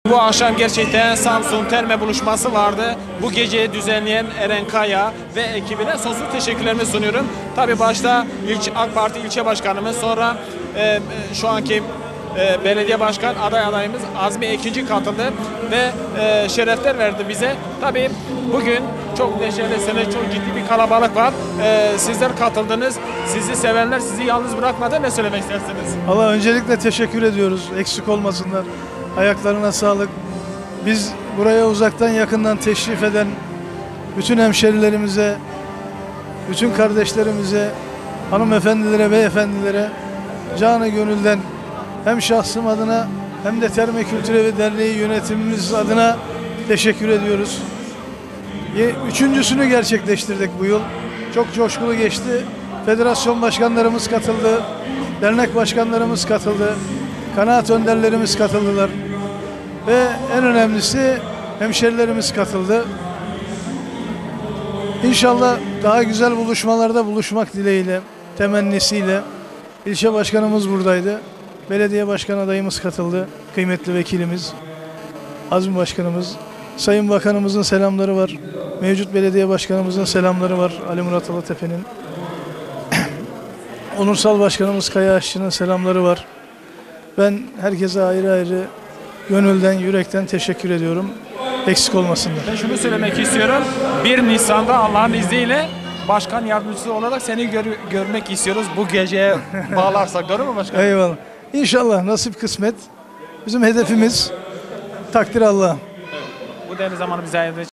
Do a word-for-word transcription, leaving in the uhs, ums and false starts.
Bu akşam gerçekten Samsun Terme buluşması vardı. Bu geceyi düzenleyen Eren Kaya ve ekibine sonsuz teşekkürlerimi sunuyorum. Tabii başta ilç, AK Parti ilçe başkanımız, sonra e, şu anki e, belediye başkan aday adayımız Azmi Ekinci katıldı ve e, şerefler verdi bize. Tabii bugün çok neşelisiniz, çok ciddi bir kalabalık var. E, sizler katıldınız, sizi sevenler sizi yalnız bırakmadı. Ne söylemek istersiniz? Allah öncelikle teşekkür ediyoruz. Eksik olmasınlar. Ayaklarına sağlık. Biz buraya uzaktan yakından teşrif eden bütün hemşerilerimize, bütün kardeşlerimize, hanımefendilere, beyefendilere canı gönülden hem şahsım adına hem de Terme Kültür Evi Derneği yönetimimiz adına teşekkür ediyoruz. Üçüncüsünü gerçekleştirdik bu yıl. Çok coşkulu geçti. Federasyon başkanlarımız katıldı, dernek başkanlarımız katıldı, kanaat önderlerimiz katıldılar ve en önemlisi hemşerilerimiz katıldı. İnşallah daha güzel buluşmalarda buluşmak dileğiyle, temennisiyle. İlçe başkanımız buradaydı, belediye başkan adayımız katıldı, kıymetli vekilimiz, Azmi Başkanımız, Sayın Bakanımızın selamları var, mevcut belediye başkanımızın selamları var, Ali Murat Alatepe'nin. Onursal Başkanımız Kaya Aşçı'nın selamları var. Ben herkese ayrı ayrı gönülden, yürekten teşekkür ediyorum. Eksik olmasınlar. Ben şunu söylemek istiyorum. bir Nisan'da Allah'ın izniyle başkan yardımcısı olarak seni gör görmek istiyoruz. Bu geceye bağlarsak, doğru mu başkan? Eyvallah. İnşallah nasip kısmet. Bizim hedefimiz takdir Allah'a. Bu değerli zamanı bize ayırdığı için